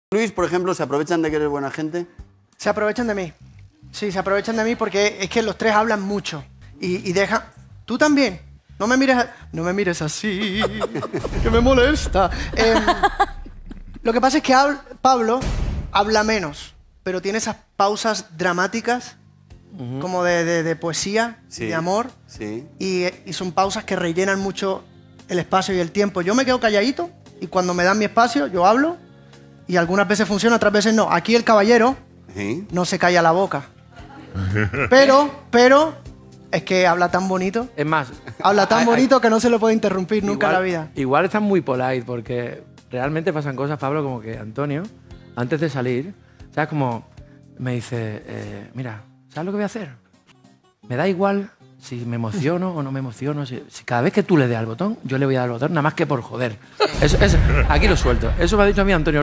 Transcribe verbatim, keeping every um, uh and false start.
Luis, por ejemplo, ¿se aprovechan de que eres buena gente? Se aprovechan de mí. Sí, se aprovechan de mí porque es que los tres hablan mucho. Y, y dejan... Tú también. No me mires, a... no me mires así, que me molesta. Eh, lo que pasa es que hab... Pablo habla menos, pero tiene esas pausas dramáticas, uh-huh. como de, de, de poesía, sí, de amor. Sí. Y, y son pausas que rellenan mucho el espacio y el tiempo. Yo me quedo calladito y cuando me dan mi espacio, yo hablo. Y algunas veces funciona, otras veces no. Aquí el caballero ¿Sí? no se calla la boca. Pero, pero, es que habla tan bonito. Es más... Habla tan hay, bonito hay, que no se le puede interrumpir nunca igual, en la vida. Igual están muy polite, porque realmente pasan cosas, Pablo, como que Antonio, antes de salir, ¿sabes? Como me dice, eh, mira, ¿sabes lo que voy a hacer? Me da igual si me emociono o no me emociono. Si, si cada vez que tú le des al botón, yo le voy a dar al botón, nada más que por joder. Eso, eso, aquí lo suelto. Eso me ha dicho a mí Antonio.